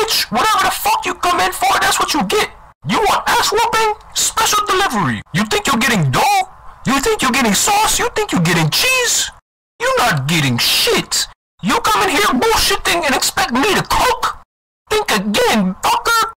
bitch. Whatever the fuck you come in for, that's what you get. You want ass whooping? Special delivery. You think you're getting dough? You think you're getting sauce? You think you're getting cheese? You're not getting shit. You come in here bullshitting and expect me to cook? Think again, fucker.